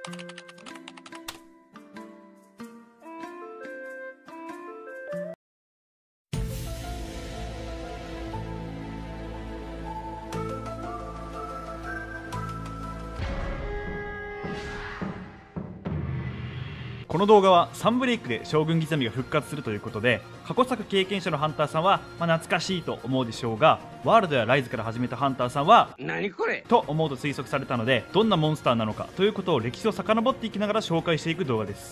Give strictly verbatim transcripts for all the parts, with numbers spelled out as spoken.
この動画はサンブレイクで将軍ギザミが復活するということで、過去作経験者のハンターさんは、まあ、懐かしいと思うでしょうが、ワールドやライズから始めたハンターさんは何これと思うと推測されたので、どんなモンスターなのかということを歴史を遡っていきながら紹介していく動画です。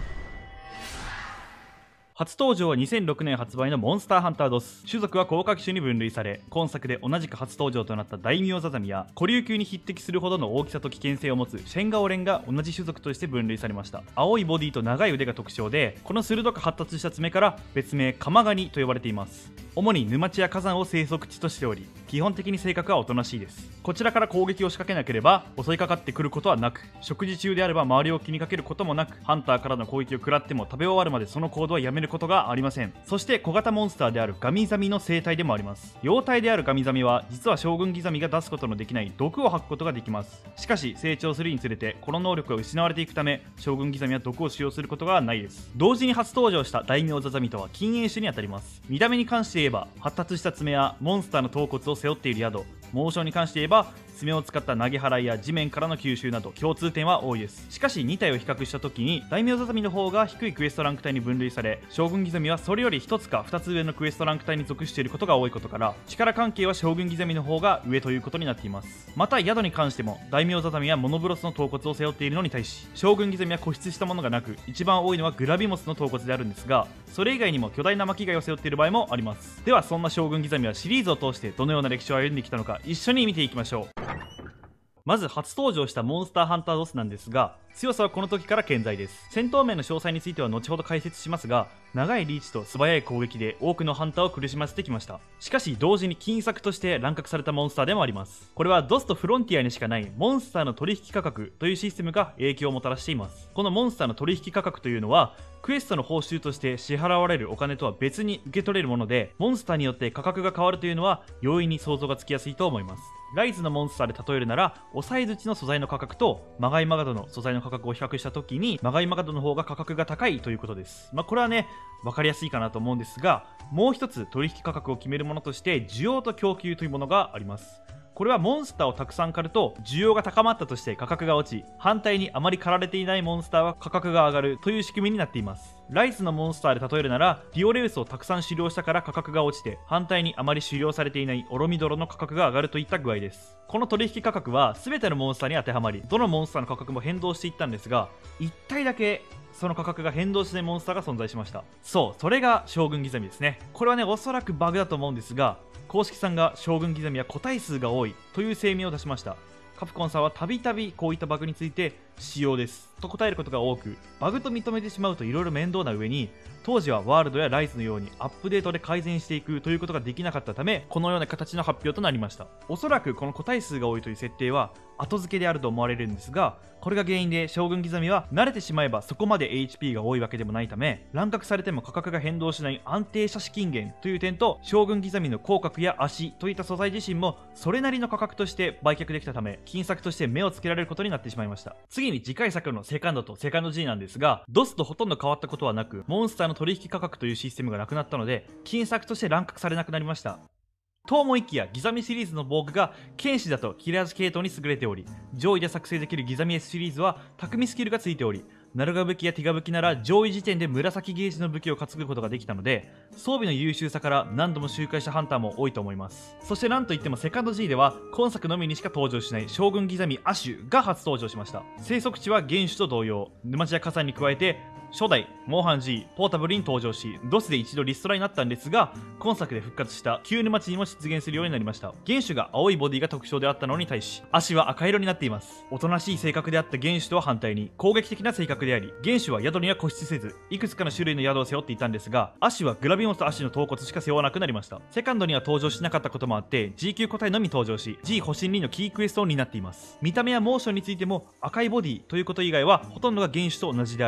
初登場はにせんろくねん発売のモンスターハンタードス。種族は高架機種に分類され、今作で同じく初登場となった大名ザザミや古竜級に匹敵するほどの大きさと危険性を持つシェンガオレンが同じ種族として分類されました。青いボディと長い腕が特徴で、この鋭く発達した爪から別名カマガニと呼ばれています。主に沼地や火山を生息地としており、基本的に性格はおとなしいです。こちらから攻撃を仕掛けなければ襲いかかってくることはなく、食事中であれば周りを気にかけることもなく、ハンターからの攻撃を食らっても食べ終わるまでその行動はやめることがありません。そして小型モンスターであるガミザミの生態でもあります。幼体であるガミザミは実は将軍ギザミが出すことのできない毒を吐くことができます。しかし成長するにつれてこの能力が失われていくため、将軍ギザミは毒を使用することがないです。同時に初登場した大名ザザミとは近縁種にあたります。見た目に関して言えば発達した爪やモンスターの頭骨を背負っている宿、モーションに関して言えば爪を使った投げ払いや地面からの吸収など共通点は多いです。しかしに体を比較した時に大名ザザミの方が低いクエストランク帯に分類され、将軍ギザミはそれよりひとつかふたつ上のクエストランク帯に属していることが多いことから、力関係は将軍ギザミの方が上ということになっています。また宿に関しても大名ザザミはモノブロスの頭骨を背負っているのに対し、将軍ギザミは固執したものがなく、一番多いのはグラビモスの頭骨であるんですが、それ以外にも巨大な巻貝を背負っている場合もあります。ではそんな将軍ギザミはシリーズを通してどのような歴史を歩んできたのか、一緒に見ていきましょう。まず初登場したモンスターハンタードスなんですが、強さはこの時から健在です。戦闘面の詳細については後ほど解説しますが、長いリーチと素早い攻撃で多くのハンターを苦しませてきました。しかし同時に金策として乱獲されたモンスターでもあります。これはドスとフロンティアにしかないモンスターの取引価格というシステムが影響をもたらしています。このモンスターの取引価格というのは、クエストの報酬として支払われるお金とは別に受け取れるもので、モンスターによって価格が変わるというのは容易に想像がつきやすいと思います。ライズのモンスターで例えるなら、押さえ槌の素材の価格とマガイマガドの素材の価格を比較した時に、マガイマガドの方が価格が高いということです。まあこれはね、分かりやすいかなと思うんですが、もう一つ取引価格を決めるものとして需要と供給というものがあります。これはモンスターをたくさん狩ると需要が高まったとして価格が落ち、反対にあまり狩られていないモンスターは価格が上がるという仕組みになっています。ライズのモンスターで例えるなら、ディオレウスをたくさん狩猟したから価格が落ちて、反対にあまり狩猟されていないオロミドロの価格が上がるといった具合です。この取引価格は全てのモンスターに当てはまり、どのモンスターの価格も変動していったんですが、いち体だけその価格が変動しないモンスターが存在しました。そう、それが将軍ギザミですね。これはね、おそらくバグだと思うんですが、公式さんが将軍ギザミは個体数が多いという声明を出しました。カプコンさんはたびたびこういったバグについて仕様ですと答えることが多く、バグと認めてしまうといろいろ面倒な上に、当時はワールドやライズのようにアップデートで改善していくということができなかったため、このような形の発表となりました。おそらくこの個体数が多いという設定は後付けであると思われるんですが、これが原因で将軍ギザミは慣れてしまえばそこまで エイチピー が多いわけでもないため、乱獲されても価格が変動しない安定した資金源という点と、将軍ギザミの口角や足といった素材自身もそれなりの価格として売却できたため、金策として目をつけられることになってしまいました。次に次回作のセカンドとセカンド G なんですが、ドスとほとんど変わったことはなく、モンスターの取引価格というシステムがなくなったので、金策として乱獲されなくなりました。と思いきや、ギザミシリーズの防具が剣士だと切れ味系統に優れており、上位で作成できるギザミ S シリーズは匠スキルがついており、ナルガ武器やティガ武器なら上位時点で紫ゲージの武器を担ぐことができたので、装備の優秀さから何度も周回したハンターも多いと思います。そしてなんといってもセカンド G では今作のみにしか登場しない将軍ギザミアシュが初登場しました。生息地は原種と同様、沼地や火山に加えて初代モンハン G ポータブルに登場し、ドスで一度リストラになったんですが、今作で復活した旧沼地にも出現するようになりました。原種が青いボディが特徴であったのに対し、足は赤色になっています。おとなしい性格であった原種とは反対に攻撃的な性格であり、原種は宿には固執せず、いくつかの種類の宿を背負っていたんですが、足はグラビモスと足の頭骨しか背負わなくなりました。セカンドには登場しなかったこともあって ジー 級個体のみ登場し、 G 保身輪のキークエストを担っています。見た目やモーションについても赤いボディということ以外はほとんどが原種と同じであり、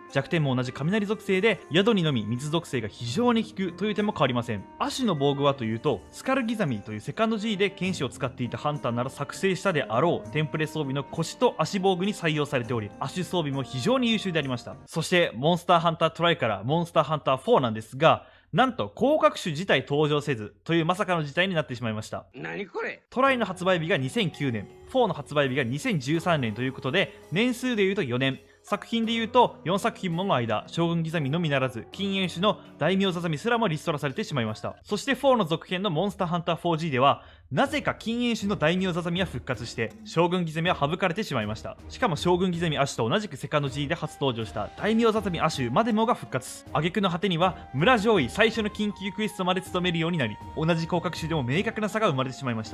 弱点も同じ雷属性で、宿にのみ水属性が非常に効くという点も変わりません。アシュの防具はというと、スカルギザミというセカンド G で剣士を使っていたハンターなら作成したであろうテンプレ装備の腰と足防具に採用されており、アシュ装備も非常に優秀でありました。そしてモンスターハンタートライからモンスターハンターフォーなんですが、なんと高額種自体登場せずというまさかの事態になってしまいました。 何これ。 トライの発売日がにせんきゅうねん、フォーの発売日がにせんじゅうさんねんということで、年数でいうとよねん、作品でいうとよんさく品もの間、将軍ギザミのみならず禁煙種の大名ザザミすらもリストラされてしまいました。そしてフォーの続編のモンスターハンター フォージー では、なぜか禁煙種の大名ザザミは復活して将軍ギザミは省かれてしまいました。しかも将軍ギザミアシュと同じくセカンド G で初登場した大名ザザミアシュまでもが復活。挙句の果てには村上位最初の緊急クエストまで務めるようになり、同じ降格種でも明確な差が生まれてしまいました。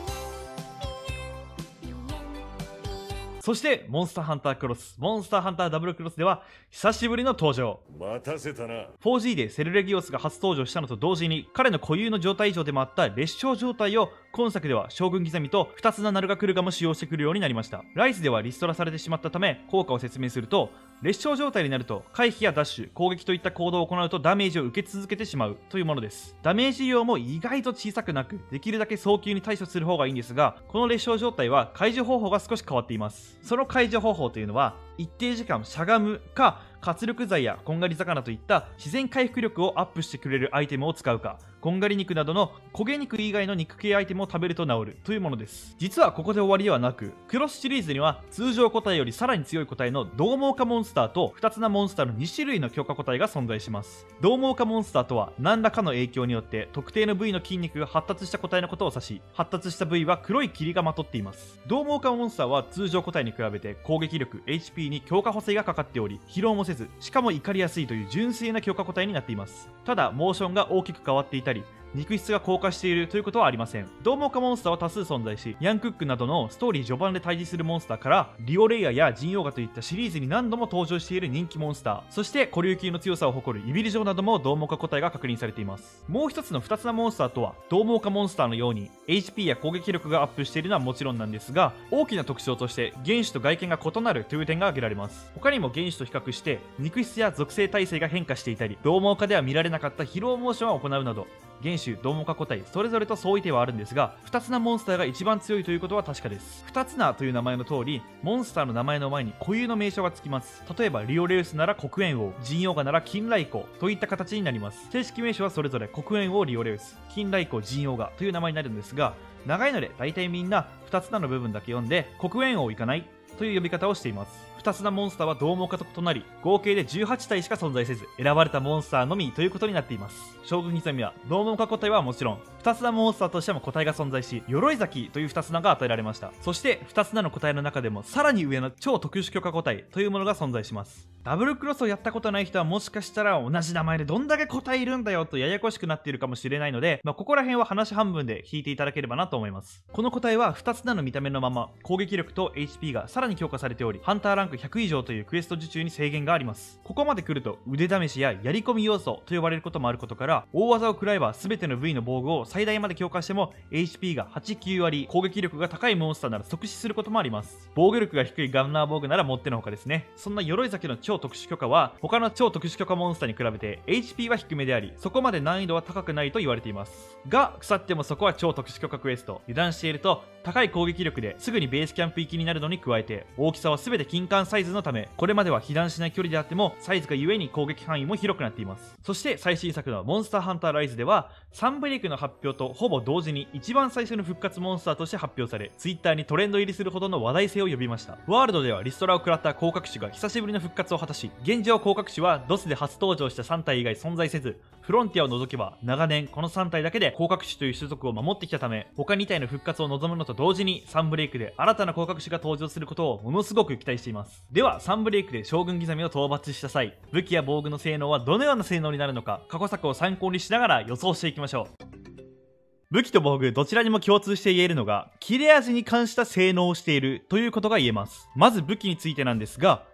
そしてモンスターハンタークロス、モンスターハンターダブルクロスでは久しぶりの登場。 待たせたな。 フォージー でセルレギオスが初登場したのと同時に、彼の固有の状態以上でもあった裂傷状態を今作では将軍ギザミとふたつなナルガクルガも使用してくるようになりました。ライズではリストラされてしまったため、効果を説明すると、裂傷状態になると回避やダッシュ、攻撃といった行動を行うとダメージを受け続けてしまうというものです。ダメージ量も意外と小さくなく、できるだけ早急に対処する方がいいんですが、この裂傷状態は解除方法が少し変わっています。その解除方法というのは、一定時間しゃがむか、活力剤やこんがり魚といった自然回復力をアップしてくれるアイテムを使うか、こんがり肉などの焦げ肉以外の肉系アイテムを食べると治るというものです。実はここで終わりではなく、クロスシリーズには通常個体よりさらに強い個体の獰猛化モンスターとふたつなモンスターのに種類の強化個体が存在します。獰猛化モンスターとは何らかの影響によって特定の部位の筋肉が発達した個体のことを指し、発達した部位は黒い霧がまとっています。獰猛化モンスターは通常個体に比べて攻撃力 エイチピー に強化補正がかかっており、疲労もせず、しかも怒りやすいという純粋な強化個体になっています。ただモーションが大きく変わっていたり、肉質が硬化しているということはありません。獰猛化モンスターは多数存在し、ヤンクックなどのストーリー序盤で対峙するモンスターから、リオレイアやジンオウガといったシリーズに何度も登場している人気モンスター、そして古竜級の強さを誇るイビルジョーなども獰猛化個体が確認されています。もう一つのふたつなモンスターとは、獰猛化モンスターのように エイチピー や攻撃力がアップしているのはもちろんなんですが、大きな特徴として原種と外見が異なるという点が挙げられます。他にも原種と比較して肉質や属性耐性が変化していたり、獰猛化では見られなかった疲労モーションを行うなど、原種、獰猛化個体それぞれと相違点はあるんですが、ふたつなモンスターが一番強いということは確かです。ふたつなという名前の通り、モンスターの名前の前に固有の名称がつきます。例えばリオレウスなら黒煙王、ジンオウガなら金雷光といった形になります。正式名称はそれぞれ黒煙王リオレウス、金雷光ジンオウガという名前になるんですが、長いので大体みんなふたつなの部分だけ読んで黒煙王いかないという呼び方をしています。ふたつなモンスターは獰猛化と異なり、合計でじゅうはちたいしか存在せず、選ばれたモンスターのみということになっています。将軍ギザミは獰猛化個体はもちろん、ふたつなモンスターとしても個体が存在し、鎧崎というふたつなが与えられました。そしてふたつなの個体の中でもさらに上の超特殊許可個体というものが存在します。ダブルクロスをやったことない人はもしかしたら同じ名前でどんだけ個体いるんだよとややこしくなっているかもしれないので、まあ、ここら辺は話半分で引いていただければなと思います。この個体はふたつなの見た目のまま攻撃力と エイチピー がさらに強化されており、ハンターランクひゃく以上というクエスト受注に制限があります。ここまで来ると腕試しややり込み要素と呼ばれることもあることから、大技を食らえば全ての部位の防具を最大まで強化しても エイチピー がはち、きゅうわり、攻撃力が高いモンスターなら即死することもあります。防御力が低いガンナー防具ならもってのほかですね。そんな鎧崎の超特殊許可は他の超特殊許可モンスターに比べて エイチピー は低めであり、そこまで難易度は高くないと言われていますが、腐ってもそこは超特殊許可クエスト。油断していると高い攻撃力ですぐにベースキャンプ行きになるのに加えて、大きさは全て金管サイズのため、これまでは被弾しない距離であってもサイズがゆえに攻撃範囲も広くなっています。そして最新作のモンスターハンターライズではサンブレイクの発表とほぼ同時に一番最初の復活モンスターとして発表され、ツイッターにトレンド入りするほどの話題性を呼びました。ワールドではリストラを食らった降格種が久しぶりの復活を果たし、現状降格種はドスで初登場したさん体以外存在せず、フロンティアを除けば長年このさん体だけで降格種という種族を守ってきたため、他に体の復活を望むのと同時にサンブレイクで新たな降格種が登場することをものすごく期待しています。ではサンブレイクで将軍ギザミを討伐した際、武器や防具の性能はどのような性能になるのか、過去作を参考にしながら予想していきましょう。武器と防具どちらにも共通して言えるのが、切れ味に関した性能をしているということが言えます。まず武器についてなんですが、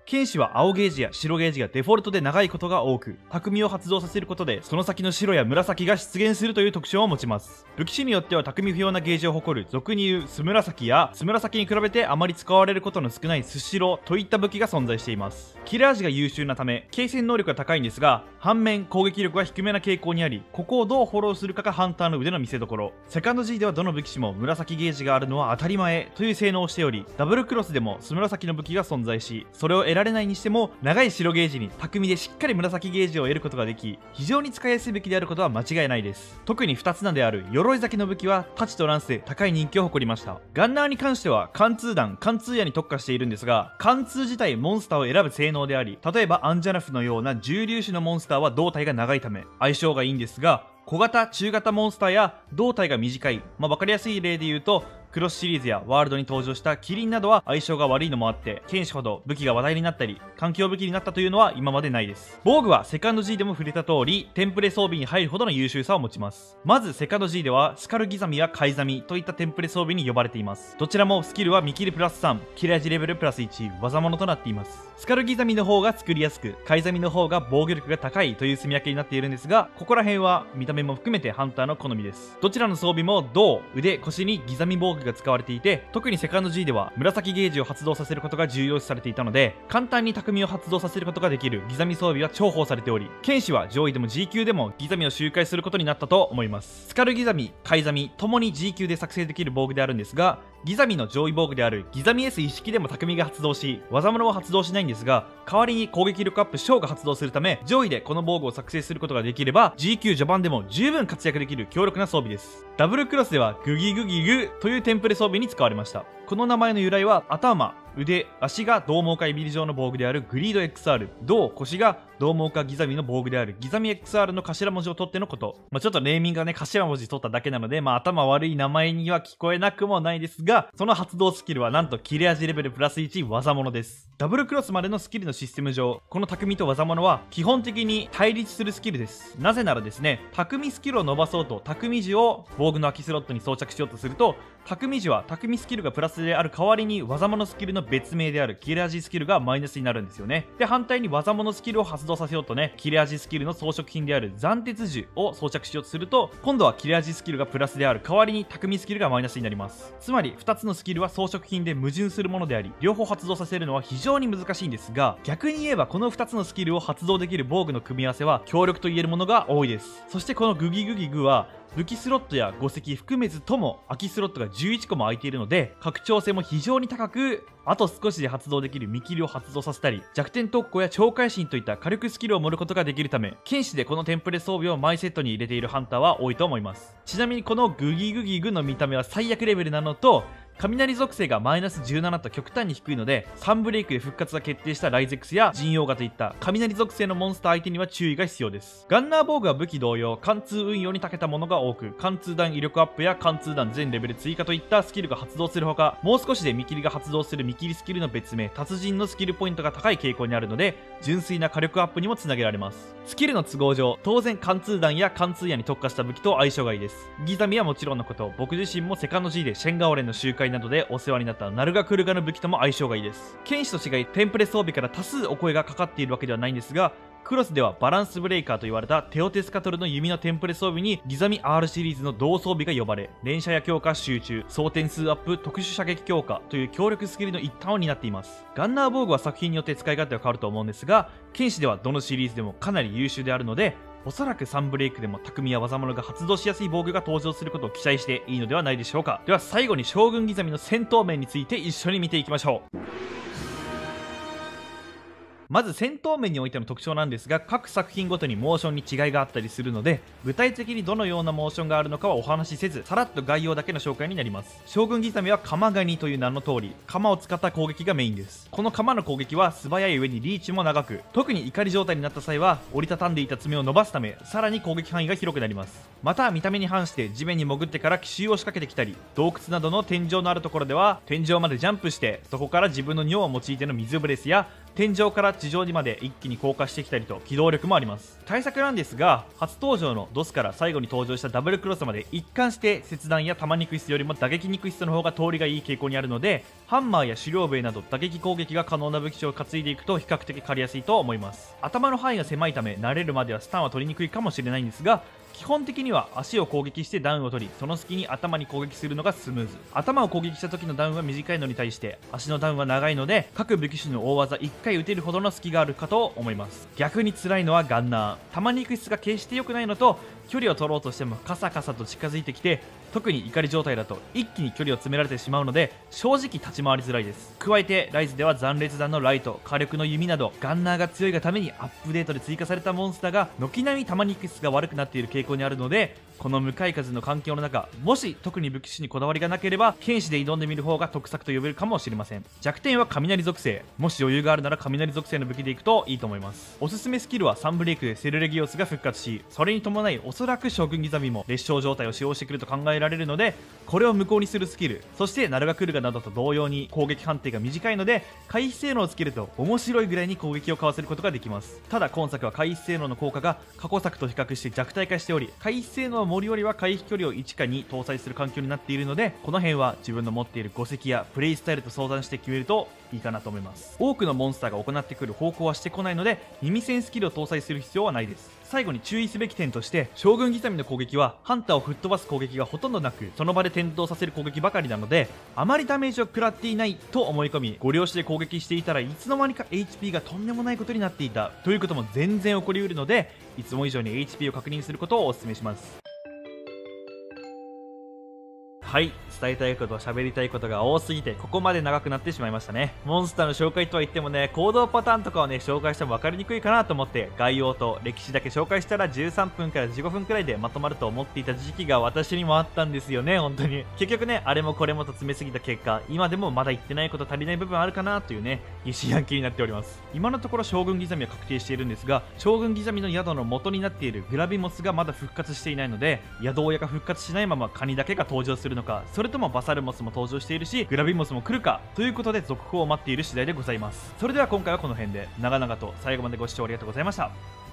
剣士は青ゲージや白ゲージがデフォルトで長いことが多く、匠を発動させることでその先の白や紫が出現するという特徴を持ちます。武器種によっては匠不要なゲージを誇る俗に言うス紫や、ス紫に比べてあまり使われることの少ないスシロといった武器が存在しています。切れ味が優秀なため継戦能力が高いんですが、反面攻撃力は低めな傾向にあり、ここをどうフォローするかがハンターの腕の見せ所。セカンド G ではどの武器種も紫ゲージがあるのは当たり前という性能をしており、ダブルクロスでもス紫の武器が存在し、それを得られないにしても長い白ゲージに巧みでしっかり紫ゲージを得ることができ、非常に使いやすい武器であることは間違いないです。特にふたつ名である鎧崎の武器は太刀とランスで高い人気を誇りました。ガンナーに関しては貫通弾、貫通矢に特化しているんですが、貫通自体モンスターを選ぶ性能であり、例えばアンジャナフのような重粒子のモンスターは胴体が長いため相性がいいんですが、小型、中型モンスターや胴体が短い、まあ、分かりやすい例で言うとクロスシリーズやワールドに登場したキリンなどは相性が悪いのもあって、剣士ほど武器が話題になったり環境武器になったというのは今までないです。防具はセカンド G でも触れた通りテンプレ装備に入るほどの優秀さを持ちます。まずセカンド G ではスカルギザミやカイザミといったテンプレ装備に呼ばれています。どちらもスキルは見切りプラスさん、切れ味レベルプラスいち、技物となっています。スカルギザミの方が作りやすく、カイザミの方が防御力が高いという住み分けになっているんですが、ここら辺は見た目も含めてハンターの好みです。どちらの装備も胴、腕、腰にギザミ防具が使われていて、特にセカンド G では紫ゲージを発動させることが重要視されていたので、簡単に匠を発動させることができるギザミ装備は重宝されており、剣士は上位でも G 級でもギザミを周回することになったと思います。スカルギザミ、カイザミともに G 級で作成できる防具であるんですが、ギザミの上位防具であるギザミ S 一式でも匠が発動し、技物は発動しないんですが、代わりに攻撃力アップ小が発動するため、上位でこの防具を作成することができれば G 級序盤でも十分活躍できる強力な装備です。ダブルクロスではグギグギグというテンプレ装備に使われました。この名前の由来は頭、腕、足が獰猛化エビリ状の防具であるグリード エックスアール、胴、腰が獰猛化ギザミの防具であるギザミ エックスアール の頭文字を取ってのこと。まあ、ちょっとネーミングがね、頭文字取っただけなので、まあ頭悪い名前には聞こえなくもないですが、その発動スキルはなんと切れ味レベルプラスいち技物です。ダブルクロスまでのスキルのシステム上、この匠と技物は基本的に対立するスキルです。なぜならですね、匠スキルを伸ばそうと匠時を防具の空きスロットに装着しようとすると、匠時は匠スキルがプラスである代わりに技物スキルの別名である切れ味スキルがマイナスになるんですよね。で、反対に技物スキルを発動させようとね、切れ味スキルの装飾品である斬鉄樹を装着しようとすると、今度は切れ味スキルがプラスである代わりに匠スキルがマイナスになります。つまりふたつのスキルは装飾品で矛盾するものであり、両方発動させるのは非常に難しいんですが、逆に言えばこのふたつのスキルを発動できる防具の組み合わせは強力と言えるものが多いです。そしてこのグギグギグは武器スロットやご石含めずとも空きスロットがじゅういちこも空いているので、拡張性も非常に高く、あと少しで発動できる見切りを発動させたり、弱点特攻や超会心といった火力スキルを盛ることができるため、剣士でこのテンプレ装備をマイセットに入れているハンターは多いと思います。ちなみにこのグギグギグの見た目は最悪レベルなのと、雷属性がマイナスじゅうななと極端に低いので、サンブレイクで復活が決定したライゼックスやジンオーガといった雷属性のモンスター相手には注意が必要です。ガンナー防具は武器同様、貫通運用に長けたものが多く、貫通弾威力アップや貫通弾全レベル追加といったスキルが発動するほか、もう少しで見切りが発動する見切りスキルの別名、達人のスキルポイントが高い傾向にあるので、純粋な火力アップにもつなげられます。スキルの都合上、当然貫通弾や貫通矢に特化した武器と相性がいいです。ギザミはもちろんのこと、僕自身もセカンド G でシェンガオレンの集会などでお世話になったナルガクルガの武器とも相性がいいです。剣士と違いテンプレ装備から多数お声がかかっているわけではないんですが、クロスではバランスブレイカーと言われたテオテスカトルの弓のテンプレ装備にギザミ R シリーズの同装備が呼ばれ、連射や強化集中、総点数アップ、特殊射撃強化という強力スキルの一端を担っています。ガンナー防具は作品によって使い勝手は変わると思うんですが、剣士ではどのシリーズでもかなり優秀であるので、おそらくサンブレイクでも匠や技物が発動しやすい防具が登場することを期待していいのではないでしょうか。では最後に将軍ギザミの戦闘面について一緒に見ていきましょう。まず戦闘面においての特徴なんですが、各作品ごとにモーションに違いがあったりするので、具体的にどのようなモーションがあるのかはお話しせず、さらっと概要だけの紹介になります。将軍ギザミは鎌ガニという名の通り、鎌を使った攻撃がメインです。この鎌の攻撃は素早い上にリーチも長く、特に怒り状態になった際は折りたたんでいた爪を伸ばすため、さらに攻撃範囲が広くなります。また見た目に反して地面に潜ってから奇襲を仕掛けてきたり、洞窟などの天井のあるところでは天井までジャンプして、そこから自分の尿を用いての水ブレスや天井から地上にまで一気に降下してきたりと機動力もあります。対策なんですが、初登場のドスから最後に登場したダブルクロスまで一貫して切断や弾肉質よりも打撃肉質の方が通りがいい傾向にあるので、ハンマーや狩猟笛など打撃攻撃が可能な武器を担いでいくと比較的狩りやすいと思います。頭の範囲が狭いため慣れるまではスタンは取りにくいかもしれないんですが、基本的には足を攻撃してダウンを取り、その隙に頭に攻撃するのがスムーズ。頭を攻撃した時のダウンは短いのに対して足のダウンは長いので、各武器種の大技いっかい打てるほどの隙があるかと思います。逆に辛いのはガンナー。弾肉質が決して良くないのと、距離を取ろうとしてもカサカサと近づいてきて、特に怒り状態だと一気に距離を詰められてしまうので、正直立ち回りづらいです。加えてライズでは残烈弾のライト、火力の弓などガンナーが強いがためにアップデートで追加されたモンスターが軒並み弾肉質が悪くなっている傾向にあるので、この向かい風の環境の中、もし特に武器種にこだわりがなければ剣士で挑んでみる方が得策と呼べるかもしれません。弱点は雷属性。もし余裕があるなら雷属性の武器でいくといいと思います。おすすめスキルはサンブレイクでセルレギオスが復活し、それに伴いおそらく将軍ギザミも裂傷状態を使用してくると考えられるので、これを無効にするスキル、そしてナルガクルガなどと同様に攻撃判定が短いので、回避性能をつけると面白いぐらいに攻撃をかわせることができます。ただ今作は回避性能の効果が過去作と比較して弱体化しており、回避性能は森よりは回避距離をいちかに搭載する環境になっているので、この辺は自分の持っている語石やプレイスタイルと相談して決めるといいかなと思います。多くのモンスターが行ってくる方向はしてこないので、耳栓スキルを搭載する必要はないです。最後に注意すべき点として、将軍ギザミの攻撃はハンターを吹っ飛ばす攻撃がほとんどなく、その場で転倒させる攻撃ばかりなので、あまりダメージを食らっていないと思い込み、ご了承で攻撃していたらいつの間にか エイチピー がとんでもないことになっていたということも全然起こりうるので、いつも以上に エイチピー を確認することをお勧めします。はい、伝えたいこと喋りたいことが多すぎてここまで長くなってしまいましたね。モンスターの紹介とは言ってもね、行動パターンとかをね紹介しても分かりにくいかなと思って概要と歴史だけ紹介したらじゅうさんぷんからじゅうごふんくらいでまとまると思っていた時期が私にもあったんですよね。本当に結局ね、あれもこれもと詰めすぎた結果、今でもまだ言ってないこと足りない部分あるかなというね疑心暗鬼になっております。今のところ将軍ギザミは確定しているんですが、将軍ギザミの宿の元になっているグラビモスがまだ復活していないので、宿親が復活しないままカニだけが登場するのか、それともバサルモスも登場しているしグラビモスも来るかということで続報を待っている次第でございます。それでは今回はこの辺で、長々と最後までご視聴ありがとうございました。